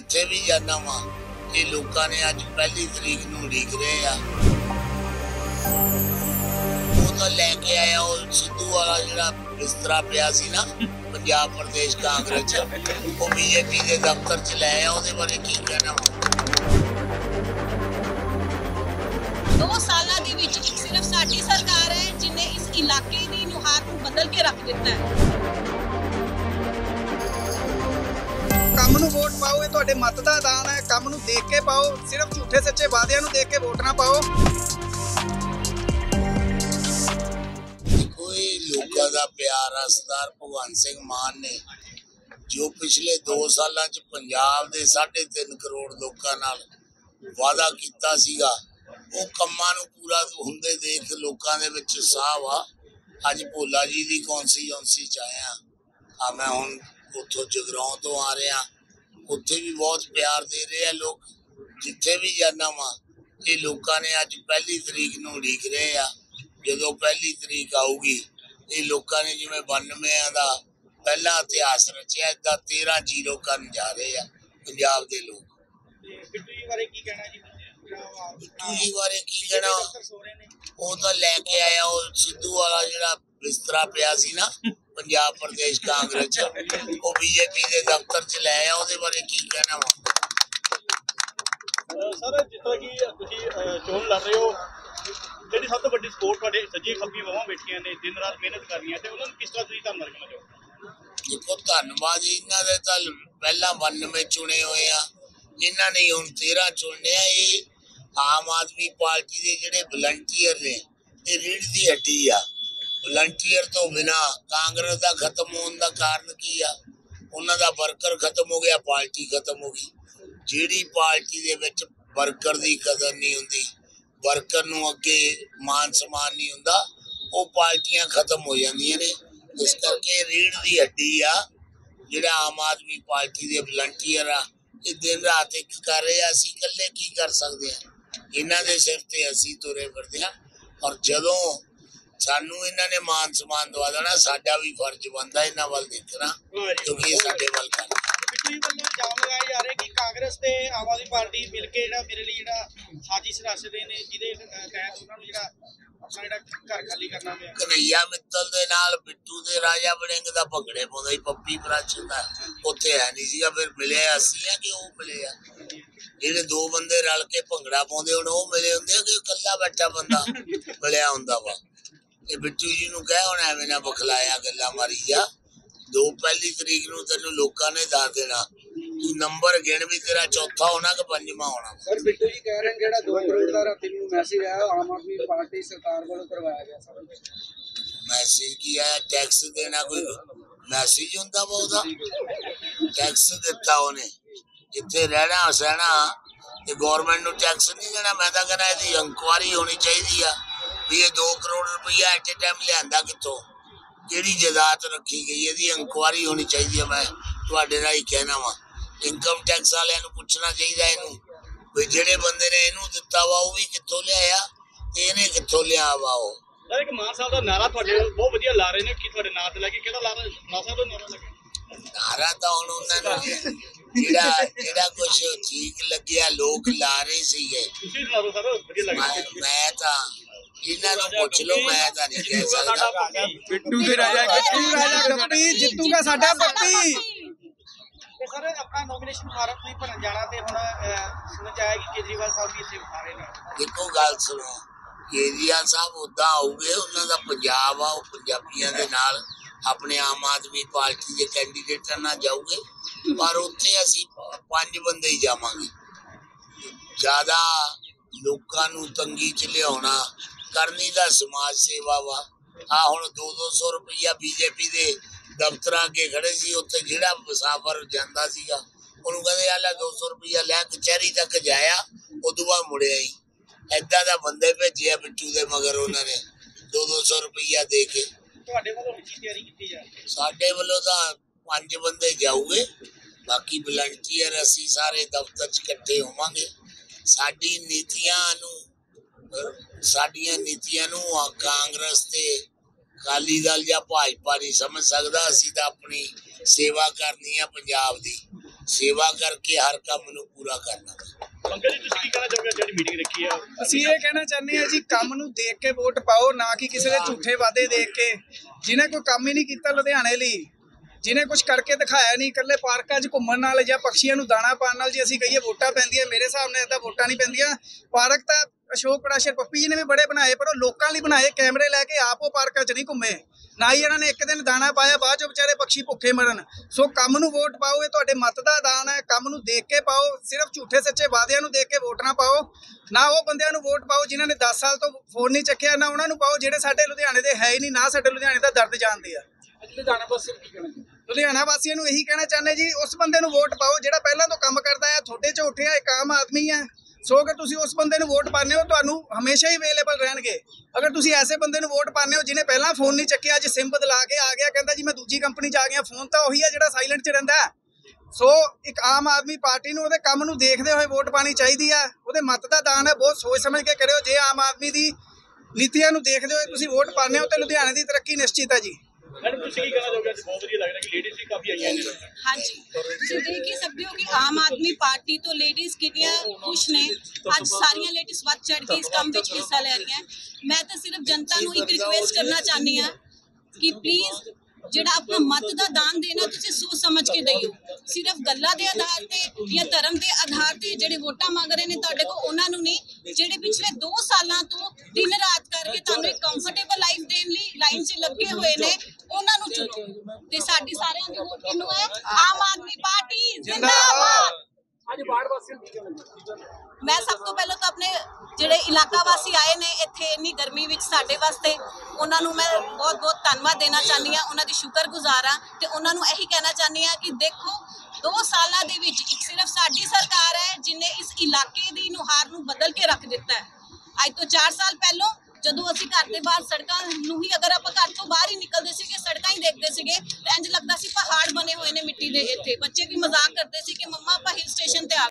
जिथे भी जाना वा ये लोगों ने अज पहली तरीक नूं उड़ीक रहे आ। वो तो लैके आया सिद्धू वाला जिहड़ा बिस्तरा पिया सी ना पंजाब प्रदेश कांग्रेस च, वो बीजेपी के दफ्तर च लै आया। उहदे बारे की कहना वा? 2 साल दे विच सिर्फ साडी सरकार है जिन्हें इस इलाके दी नुहार नूं बदल के रख दिता है। ਕੰਮ ਨੂੰ ਵੋਟ ਪਾਓ, ਇਹ ਤੁਹਾਡੇ ਮਤ ਦਾ ਦਾਨ ਹੈ। ਕੰਮ ਨੂੰ ਦੇਖ ਕੇ ਪਾਓ, ਸਿਰਫ ਝੂਠੇ ਸੱਚੇ ਵਾਅਦਿਆਂ ਨੂੰ ਦੇਖ ਕੇ ਵੋਟ ਨਾ ਪਾਓ। कोई लोगों का प्यार है सरदार भगवंत सिंह मान ने जो पिछले 2 सालों च पंजाब के 3.5 करोड़ लोगों नाल वादा किया सीगा, वो कम्मां नूं पूरा हुंदे देख लोगों दे विच उत्साह वा। अज भोला जी की कॉन्स्टिट्यूएंसी च आया हाँ, मैं हुण उत्थों जगराओं तो आ रहा, उत्थे भी बहुत प्यार दे रहे हैं लोग। जिथे भी जाना वा ये लोगों ने अज पहली तरीक नूं उड़ीक रहे आ। जो पहली तरीक आऊगी ये लोगों ने जिवें 92 का पहला इतिहास रचिया, इदा 13-0 करन जा रहे हैं पंजाब के लोग। ਬਿੱਟੂ ਜੀ ਬਾਰੇ ਕੀ ਕਹਿਣਾ ਜੀ? बिट्टू जी बारे की कहना, वो तो लैके आया सिद्धू वाला जिहड़ा बिस्तरा पिया सी ना पंजाब प्रदेश कांग्रेस च, वो बीजेपी के दफ्तर च लै आया। उहदे बारे की कहना वा? सर जिस तरह की तुसीं चोन लड़ रहे हो, ਜਿਹੜੀ ਸਭ ਤੋਂ ਵੱਡੀ ਸਪੋਰਟ ਤੁਹਾਡੇ ਸੱਜੀ ਖੱਬੀ ਬਾਹਾਂ ਬੈਠੀਆਂ ਨੇ ਦਿਨ ਰਾਤ ਮਿਹਨਤ ਕਰ ਰਹੀਆਂ, ਤੇ ਉਹਨਾਂ ਨੂੰ ਕਿਸ ਤਰ੍ਹਾਂ ਤੁਸੀਂ ਧੰਨਵਾਦ ਕਰਨਾ ਚਾਹੋਗੇ? देखो धन्नवाद इन्हों के तो पहला 92 चुने हुए आ, इन्होंने हुण 13 चुनने आ। ये आम आदमी पार्टी के जिहड़े वलंटियर ने ये रीढ़ की हड्डी आ। वलंटियर तो बिना कांग्रेस का खत्म होने का कारण की आ? उन्हों का वर्कर खत्म हो गया, पार्टी खत्म हो गई। जिहड़ी पार्टी दे विच वर्कर की कदर नहीं हुंदी, वर्कर नूं अगे मान सम्मान नहीं हुंदा, वो पार्टियां खत्म हो जांदियां ने। इस करके रीढ़ की हड्डी आ जिहड़ा आम आदमी पार्टी के वलंटियर आ, ये दिन रात एक कर रहे। असीं इकल्ले की कर सकते हैं? इन्हां दे सिर ते असीं तुरे फिरदे हां, और जदों सानू इन्हां ने मान सम्मान दवा देना, साडा भी फर्ज बनदा इन्हां वल देखना, क्योंकि ये साडे वल कर। ਬਿੱਟੂ ਜੀ ਵੱਲੋਂ ਇਲਜ਼ਾਮ ਲਗਾਏ ਜਾ ਰਹੇ ਕਿ ਕਾਂਗਰਸ ਤੇ ਆਮ ਆਦਮੀ ਪਾਰਟੀ ਮਿਲ ਕੇ ਜਿਹੜਾ ਮੇਰੇ ਲਈ ਜਿਹੜਾ ਸਾਜ਼ਿਸ਼ ਰਚਦੇ ਨੇ, ਜਿਹਦੇ ਤਹਿਤ ਉਹਨਾਂ ਨੂੰ ਜਿਹੜਾ ਆਪਣਾ ਜਿਹੜਾ ਘਰ ਖਾਲੀ ਕਰਨਾ ਪਿਆ। कन्हैया मित्तल दे नाल बिट्टू दे राजा वड़िंग दा भंगड़े पाउंदा ही पप्पी प्राचन दा उत्थे है नहीं सीगा। फिर मिले असीं आ कि ओह मिले आ? ਜਿਹੜੇ 2 ਬੰਦੇ रल के भंगड़ा पाउंदे हुण ओह मिले हुंदे कि इकल्ला बैठा बंदा मिलिया हुंदा वा? ते बिट्टू जी नूं कह हुण एवें ना बखलाया गल्लां मारी जा। 2 पहली तरीक नूं तैनूं लोकां ने दस देना, तू नंबर गिण भी तेरा चौथा होना कि 5वां होना। ਸਰ ਬਿੱਟੂ ਜੀ ਕਹਿ ਰਹੇ ਨੇ ਜਿਹੜਾ 2 ਕਰੋੜ ਦਾ ਰਾਤੀ ਨੂੰ ਮੈਸੇਜ ਆਇਆ ਆਮ ਆਦਮੀ ਪਾਰਟੀ ਸਰਕਾਰ ਵੱਲੋਂ ਕਰਵਾਇਆ ਗਿਆ ਸਰ। मैसेज किया है, टैक्स देना कोई मैसेज होंदा वा? ओहदा टैक्स दिता उन्हें, जिथे रहना सहना ते गवर्नमेंट नूं टैक्स नहीं देना। मैं तां कहना इहदी इंक्वायरी होनी चाहिदी आ भी ये 2 करोड़ रुपया एट ए टाइम लिआंदा कित्थों, किहड़ी जायदाद रखी गई, इहदी इंक्वायरी होनी चाहिदी है। मैं तुहाडे नाल ही कहना वा, इनकम टैक्स वालियां नूं पुछना चाहिदा इहनूं भी जिहड़े बंदे ने इहनूं दित्ता वा ओह भी कित्थों लिआया ते इहने कित्थों लिआ वा। ओह ਸਰ ਇੱਕ ਮਾਨ ਸਾਹਿਬ ਦਾ ਨਾਰਾ ਤੁਹਾਡੇ ਬਹੁਤ ਵਧੀਆ ਲਾ ਰਹੇ ਨੇ, ਕਿ ਤੁਹਾਡੇ ਨਾਂ ਤੇ ਲੈ ਕੇ ਕਿਹੜਾ ਲਾ ਰਹੇ ਮਾਨ ਸਾਹਿਬ ਦਾ ਨਾਰਾ ਲੱਗਾ? नारा तो हुण उन्हां नूं जिहड़ा कुछ ठीक लग्गिया लोग ला रहे सीगे। ਤੁਸੀਂ ਸੁਣਾ ਦਿਓ ਸਰ, ਵਧੀਆ ਲੱਗਾ। मैं तो इन्हां नूं पुछ लो, मैं तो नहीं कह सकदा। ਬਿੱਟੂ ਦੇ ਰਾਜਾ ਗੱਪੀ ਜਿੱਤੂਗਾ ਸਾਡਾ ਪੱਪੀ। ਤੇ ਸਰ ਆਪਣਾ ਨੋਮੀਨੇਸ਼ਨ ਫਾਰਮ ਤੁਸੀਂ ਭਰਨ ਜਾਣਾ, ਤੇ ਹੁਣ ਸੁਣ ਚ ਆਇਆ ਕਿ ਕੇਜਰੀਵਾਲ ਸਾਹਿਬ ਵੀ ਇੱਥੇ ਆ ਰਹੇ ਨੇ। देखो गल सुनो, केजरीवाल साहब उदा आऊगे, उन्हों का पंजाब आ, वो पंजाबियों के नाल अपने आम आदमी पार्टी के कैंडीडेटर ना जाऊगे, पर उत्थे असीं 5 बंदे ही जावांगे। ज्यादा लोकां नूं तंगी च लियाउणा करनी दा समाज सेवा वा। आ हुण 200 रुपया बीजेपी के दफ्तरां अगे खड़े सी, उत्थे जिहड़ा मुसाफर जांदा सीगा ਉਹਨੂੰ ਕਹਿੰਦੇ ਆ ਲੈ 200 रुपया ਲੈ कचहरी तक जाया, उदों बाद मुड़िया ही। ऐदा दा बंदे भेजे बिट्टू दे मगर उन्होंने 200 रुपया दे के। ਤੁਹਾਡੇ ਵੱਲੋਂ ਕੀ ਤਿਆਰੀ ਕੀਤੀ ਜਾ ਰਹੀ ਹੈ? साडे वालों तो 5 बंदे जाऊगे, बाकी वलंटियर असी सारे दफ्तर च इकट्ठे होवांगे। साडियां नीतियां नूं कांग्रेस ते अकाली दल या भाजपा नहीं समझ सकता। असी तो अपनी सेवा करनी है पंजाब दी, ਸੇਵਾ ਕਰਕੇ ਹਰ ਕੰਮ ਨੂੰ ਪੂਰਾ ਕਰਨਾ। ਪੰਕਜ ਜੀ ਤੁਸੀਂ ਕੀ ਕਹਿਣਾ ਚਾਹੋਗੇ ਜਿਹੜੀ ਮੀਟਿੰਗ ਰੱਖੀ ਆ? ਅਸੀਂ ਇਹ ਕਹਿਣਾ ਚਾਹੁੰਦੇ ਹਾਂ ਜੀ, ਕੰਮ ਨੂੰ ਦੇਖ ਕੇ ਵੋਟ ਪਾਓ, ਨਾ ਕਿ ਕਿਸੇ ਦੇ ਝੂਠੇ ਵਾਅਦੇ ਦੇਖ ਕੇ। ਜਿਹਨੇ ਕੋਈ ਕੰਮ ਹੀ ਨਹੀਂ ਕੀਤਾ ਲੁਧਿਆਣੇ ਲਈ, ਜਿਹਨੇ ਕੁਝ ਕਰਕੇ ਦਿਖਾਇਆ ਨਹੀਂ, ਇਕੱਲੇ ਪਾਰਕਾਂ 'ਚ ਘੁੰਮਣ ਨਾਲ ਜਾਂ ਪੰਛੀਆਂ ਨੂੰ ਦਾਣਾ ਪਾਣ ਨਾਲ ਜੇ ਅਸੀਂ ਕਹੀਏ ਵੋਟਾਂ ਪੈਂਦੀਆਂ, ਮੇਰੇ ਹਿਸਾਬ ਨਾਲ ਏਦਾਂ ਵੋਟਾਂ ਨਹੀਂ ਪੈਂਦੀਆਂ। ਪਾਰਕ ਤਾਂ ਅਸ਼ੋਕ ਪ੍ਰਾਸ਼ਰ ਪੱਪੀ ਜੀ ਨੇ ਵੀ ਬੜੇ ਬਣਾਏ, ਪਰ ਉਹ ਲੋਕਾਂ ਲਈ ਬਣਾਏ, ਕੈਮਰੇ ਲੈ ਕੇ ਆਪ ਉਹ ਪਾਰਕਾਂ 'ਚ ਨਹੀਂ ਘੁੰਮੇ, ਨਾ ਹੀ ਇਹਨਾਂ ਨੇ ਇੱਕ ਦਿਨ ਦਾਣਾ ਪਾਇਆ, ਬਾਅਦ 'ਚ ਵਿਚਾਰੇ ਪੰਛੀ ਭੁੱਖੇ ਮਰਨ। ਸੋ ਕੰਮ ਨੂੰ ਵੋਟ ਪਾਓ, ਇਹ ਤੁਹਾਡੇ ਮਤ ਦਾ ਦਾਨ ਹੈ, ਕੰਮ ਨੂੰ ਦੇਖ ਕੇ ਪਾਓ। ਸਿਰਫ ਝੂਠੇ ਸੱਚੇ ਵਾਅਦਿਆਂ ਨੂੰ ਦੇਖ ਕੇ ਵੋਟ ਨਾ ਪਾਓ। ਨਾ ਉਹ ਬੰਦਿਆਂ ਨੂੰ ਵੋਟ ਪਾਓ ਜਿਨ੍ਹਾਂ ਨੇ 10 ਸਾਲ ਤੋਂ ਫੋਨ ਨਹੀਂ ਚੱਕਿਆ, ਨਾ ਉਹਨਾਂ ਨੂੰ ਪਾਓ ਜਿਹੜੇ ਸਾਡੇ ਲੁਧਿਆਣੇ ਦੇ ਹੈ ਹੀ ਨਹੀਂ, ਨਾ ਸਾਡੇ ਲੁਧਿਆਣੇ ਦਾ ਦਰਦ ਜਾਣਦੇ ਆ। ਲੁਧਿਆਣਾ ਵਾਸੀਆਂ ਨੂੰ ਇਹੀ ਕਹਿਣਾ ਚਾਹੁੰਦੇ ਜੀ, ਉਸ ਬੰਦੇ ਨੂੰ ਵੋਟ ਪਾਓ ਜਿਹੜਾ ਪਹਿਲਾਂ ਤੋਂ ਕੰਮ ਕਰਦਾ ਹੈ, ਤੁਹਾਡੇ 'ਚ ਉੱਠਿਆ ਇੱਕ ਆਮ ਆਦਮੀ ਹੈ। ਸੋ ਅਗਰ ਤੁਸੀਂ ਉਸ ਬੰਦੇ ਨੂੰ ਵੋਟ ਪਾਉਂਦੇ ਹੋ, ਤੁਹਾਨੂੰ ਹਮੇਸ਼ਾ ਹੀ ਅਵੇਲੇਬਲ ਰਹਿਣਗੇ। ਅਗਰ ਤੁਸੀਂ ਐਸੇ ਬੰਦੇ ਨੂੰ ਵੋਟ ਪਾਉਂਦੇ ਹੋ ਜਿਹਨੇ ਪਹਿਲਾਂ ਫੋਨ ਨਹੀਂ ਚੱਕਿਆ, ਅੱਜ ਸਿਮ ਬਦਲਾ ਕੇ ਆ ਗਿਆ, ਕਹਿੰਦਾ ਜੀ ਮੈਂ ਦੂਜੀ ਕੰਪਨੀ 'ਚ ਆ ਗਿਆ, ਫੋਨ ਤਾਂ ਉਹੀ ਹੈ ਜਿਹੜਾ ਸਾਇਲੈਂਟ 'ਚ ਰਹਿੰਦਾ। ਸੋ ਇੱਕ ਆਮ ਆਦਮੀ ਪਾਰਟੀ ਨੂੰ ਉਹਦੇ ਕੰਮ ਨੂੰ ਦੇਖਦੇ ਹੋਏ ਵੋਟ ਪਾਣੀ ਚਾਹੀਦੀ ਆ। ਉਹਦੇ ਮਤ ਦਾ ਦਾਨ ਹੈ, ਬਹੁਤ ਸੋਚ ਸਮਝ ਕੇ ਕਰਿਓ। ਜੇ ਆਮ ਆਦਮੀ ਦੀ ਨੀਤੀਆਂ ਨੂੰ ਦੇਖਦੇ ਹੋਏ ਤੁਸੀਂ ਵੋਟ ਪਾਉਂਦੇ ਹੋ ਤੇ ਲੁਧਿਆਣੇ ਦੀ ਤਰੱਕੀ ਨਿਸ਼ਚਿਤ ਹੈ ਜੀ। ਮੈਡਮ ਤੁਸੀਂ ਕੀ ਕਹਿਣਾ ਚਾਹੋਗੇ? ਅੱਜ ਬਹੁਤ ਵਧੀਆ ਲੱਗ ਰਿਹਾ ਕਿ ਲੇਡੀਜ਼ ਵੀ ਕਾਫੀ ਆਈਆਂ ਨੇ। ਹਾਂਜੀ, ਤੁਸੀਂ ਦੇਖ ਹੀ ਸਕਦੇ ਹੋ ਕਿ ਆਮ ਆਦਮੀ ਪਾਰਟੀ ਤੋਂ ਲੇਡੀਜ਼ ਕਿੰਨੀਆਂ ਖੁਸ਼ ਨੇ। ਅੱਜ ਸਾਰੀਆਂ ਲੇਡੀਜ਼ ਵੱਧ ਚੜ੍ਹ ਕੇ ਇਸ ਕੰਮ ਵਿੱਚ ਹਿੱਸਾ ਲੈ ਰਹੀਆਂ। ਮੈਂ ਤਾਂ ਸਿਰਫ ਜਨਤਾ ਨੂੰ ਇੱਕ ਰਿਕੁਐਸਟ ਕਰਨਾ ਚਾਹੁੰਦੀ ਹਾਂ ਕਿ ਪਲੀਜ਼ ਜਿਹੜਾ ਆਪਣਾ ਮਤ ਦਾ ਦਾਨ ਦੇਣਾ ਤੁਸੀਂ ਸੋਚ ਸਮਝ ਕੇ ਦਿਓ। ਸਿਰਫ ਗੱਲਾਂ ਦੇ ਆਧਾਰ ਤੇ ਜਾਂ ਧਰਮ ਦੇ ਆਧਾਰ ਤੇ ਜਿਹੜੇ ਵੋਟਾਂ ਮੰਗ ਰਹੇ ਨੇ ਤੁਹਾਡੇ ਕੋਲ, ਉਹਨਾਂ ਨੂੰ ਨਹੀਂ। ਜਿਹੜੇ ਪਿਛਲੇ 2 ਸਾਲਾਂ ਤੋਂ ਦਿਨ ਰਾਤ ਕਰਕੇ ਤੁਹਾਨੂੰ ਇੱਕ ਕੰਫਰਟੇਬਲ ਲਾਈਫ ਦੇਣ ਲਈ ਲਾਈਨ 'ਚ ਲੱਗੇ ਹੋਏ ਨੇ, ਉਹਨਾਂ ਨੂੰ ਚੁਣੋ। ਤੇ ਸਾਡੀ ਸਾਰਿਆਂ ਦੀ ਵੋਟ ਕਿਹਨੂੰ ਹੈ? ਆਮ ਆਦਮੀ ਪਾਰਟੀ ਜ਼ਿੰਦਾਬਾਦ। ਮੈਂ ਸਭ ਤੋਂ ਪਹਿਲਾਂ ਤਾਂ ਆਪਣੇ ਜਿਹੜੇ ਇਲਾਕਾ ਵਾਸੀ ਆਏ ਨੇ ਇੱਥੇ ਇੰਨੀ ਗਰਮੀ ਵਿੱਚ ਸਾਡੇ ਵਾਸਤੇ, ਉਹਨਾਂ ਨੂੰ ਮੈਂ ਬਹੁਤ ਬਹੁਤ ਧੰਨਵਾਦ ਦੇਣਾ ਚਾਹੁੰਦੀ ਹਾਂ, ਉਹਨਾਂ ਦੀ ਸ਼ੁਕਰਗੁਜ਼ਾਰ ਹਾਂ। ਤੇ ਉਹਨਾਂ ਨੂੰ ਇਹੀ ਕਹਿਣਾ ਚਾਹੁੰਦੀ ਹਾਂ ਕਿ ਦੇਖੋ 2 ਸਾਲਾਂ ਦੇ ਵਿੱਚ ਇੱਕ ਸਿਰਫ ਸਾਡੀ ਸਰਕਾਰ ਹੈ ਜਿਹਨੇ ਇਸ ਇਲਾਕੇ ਦੀ ਨੁਹਾਰ ਨੂੰ ਬਦਲ ਕੇ ਰੱਖ ਦਿੱਤਾ ਹੈ। ਅੱਜ ਤੋਂ 4 ਸਾਲ ਪਹਿਲਾਂ ਜਦੋਂ ਅਸੀਂ ਘਰ ਦੇ ਬਾਹਰ ਸੜਕਾਂ ਨੂੰ ਹੀ, ਅਗਰ ਆਪਾਂ ਘਰ ਤੋਂ ਬਾਹਰ ਹੀ ਨਿਕਲਦੇ ਸੀਗੇ, ਸੜਕਾਂ ਹੀ ਦੇਖਦੇ ਸੀਗੇ ਤਾਂ ਇੰਝ ਲੱਗਦਾ ਸੀ ਪਹਾੜ ਬਣੇ ਹੋਏ ਨੇ ਮਿੱਟੀ ਦੇ। ਇੱਥੇ ਬੱਚੇ ਵੀ ਮਜ਼ਾਕ ਕਰਦੇ ਸੀ ਕਿ ਮੰਮਾ ਆਪਾਂ ਹਿਲ ਸਟੇਸ਼ਨ ਤੇ ਆ